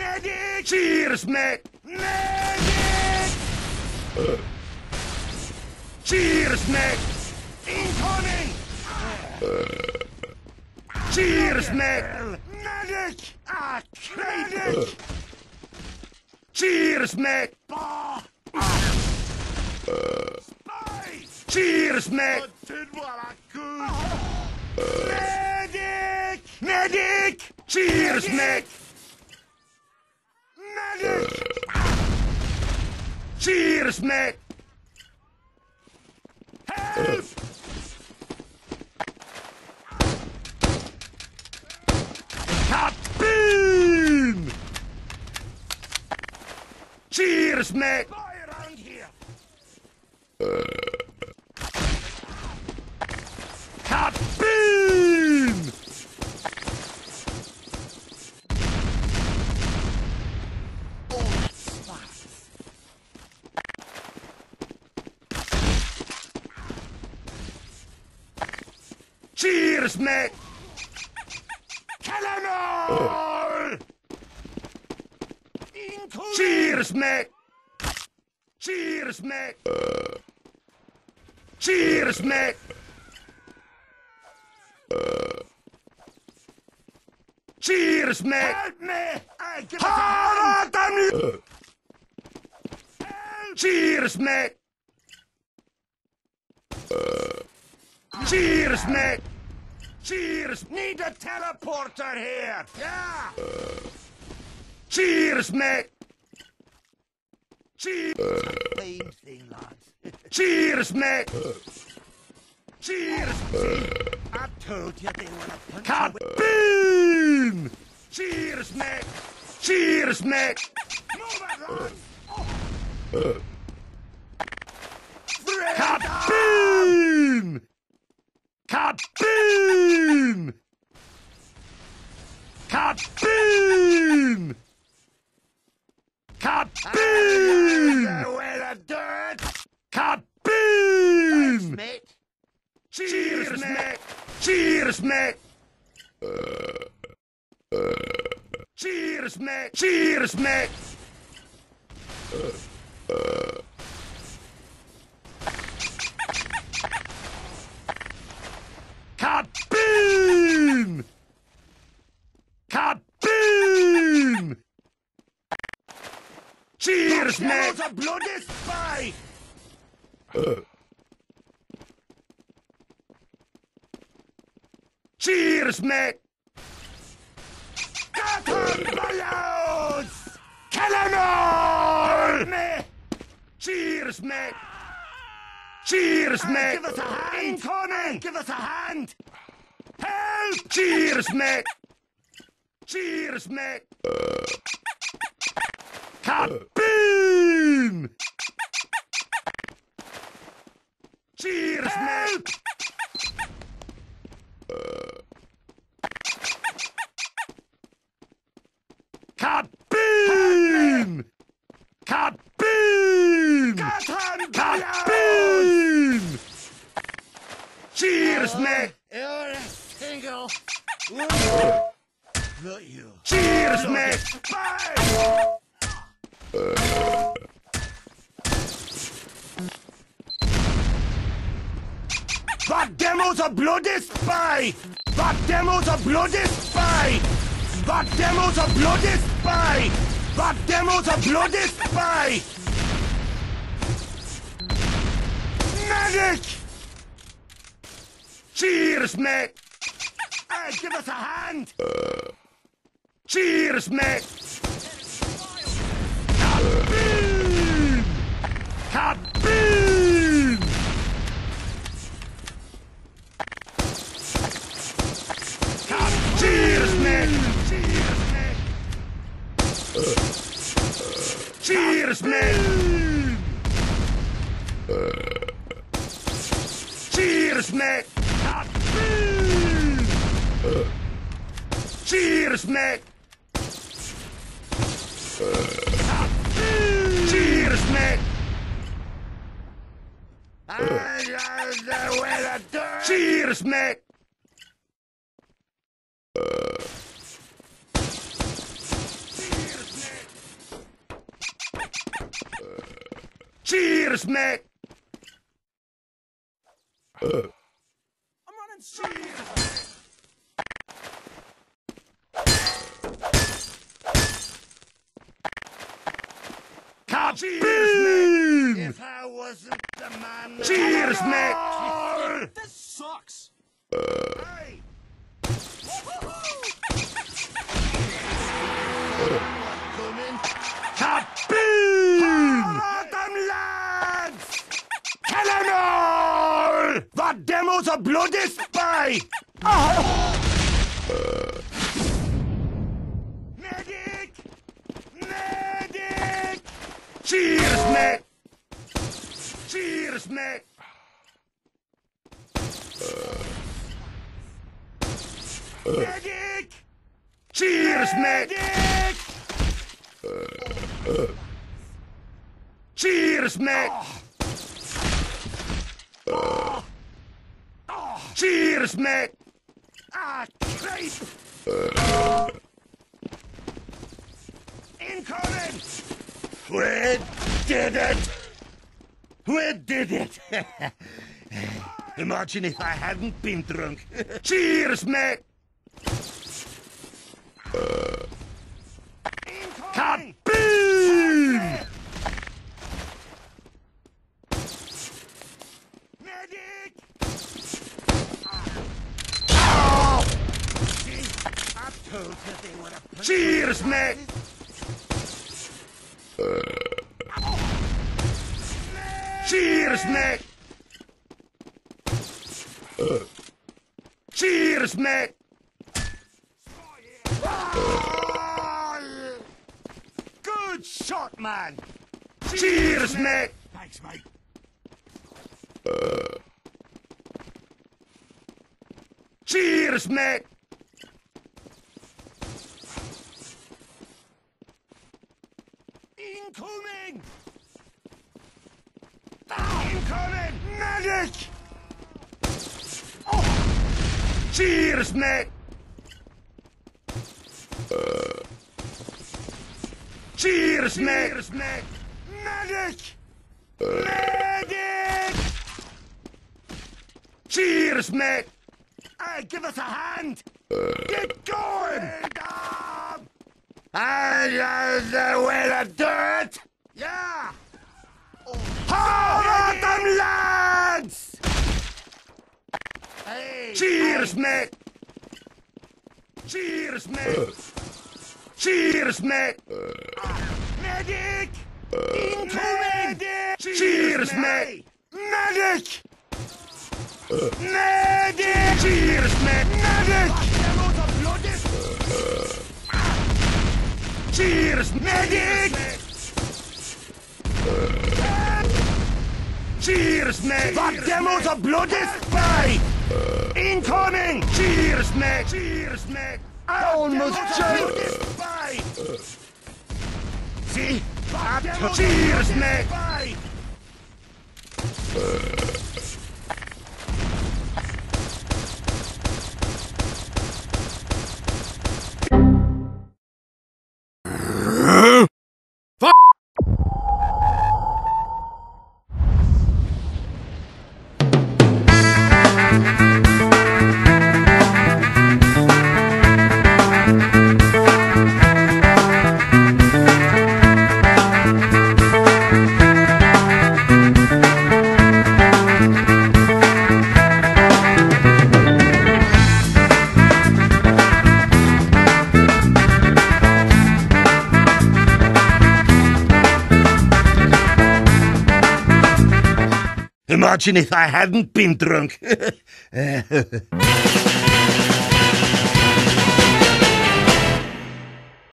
Medic! Cheers, mate! Medic! Cheers, mate! Incoming! Cheers, mate! Medic! Ah, medic! Cheers, mate! Cheers, mate! Medic! Medic! Cheers, mate! Medic! Cheers, mate! Help! Kaboom! Cheers, mate! Fly around here! Kaboom! Cheers, mate! Kill 'em all! Cheers, mate! Cheers, mate! Cheers, mate! Cheers, mate! Help me! I give us a hand! Cheers, mate! Cheers, mate! Cheers! Need a teleporter here! Yeah! Cheers, mate! Cheers! Same thing, lads. Cheers, mate! Cheers! I told you they want to punch you. Kaboom! Cheers, mate! Cheers, mate! Move it, lads! Kaboom! Kaboom! Kaboom! Kaboom! Well done! Kaboom! Mate. Cheers, mate! Cheers, mate! Cheers, mate! Cheers, mate! Kaboom! Kaboom! Cheers, mate! That was a bloody spy! Cheers, mate! Cotton balloons! Kill 'em all! Me! Cheers, mate! Cheers, mate! Give us a hand! Incoming! Give us a hand! Help! Cheers, mate! Cheers, mate! Kaboom! Cheers, mate! Kaboom! Kaboom! Kaboom! Cheers, mate! You're a single. Not you. Cheers, mate! That demo's a bloody spy! That demo's a bloody spy! That demo's a bloody spy! That demo's a bloody spy! Medic! Cheers, mate! Hey, give us a hand! Cheers, mate! Kaboom! Kaboom! Cheers, mate! Cheers, mate! Cheers, mate! Cheers, mate! Cheers, mate! Cheers, mate! Cheers, mate! Cheers, mate! I'm running cheers! Cheers, mate! If I wasn't the man... Cheers, mate! This sucks! Hey! Kaboom! Hold them, lads! Kill 'em all! The demo's a bloody spy! Medic! Medic! Cheers, mate! Cheers, mate! Medic! Cheers, mate! Cheers, mate! Cheers, mate! Ah, Christ! Incoming! We did it! We did it! Imagine if I hadn't been drunk. Cheers, mate! Kaboom! Medic! Oh! See, I told you they would have... Cheers, mate! Cheers, mate! Cheers, mate! Good shot, man! Cheers, mate! Thanks, mate. Cheers, mate! Incoming! Incoming! Medic! Oh. Cheers, mate! Cheers, mate! Cheers, mate! Medic! Medic! Cheers, mate! Hey, give us a hand! Get going! The way to do it! Yeah! Hold on, them lads! Hey, cheers, mate! Cheers, mate! Cheers, mate! Medic! Incoming! Cheers, mate! Medic! Medic! Cheers, mate! Medic! Cheers, medic! Cheers, mate! That demo's a bloody spy! Incoming! Cheers, mate! Cheers, mate! I almost jumped! Spy! See? Cheers, mate! Imagine if I hadn't been drunk.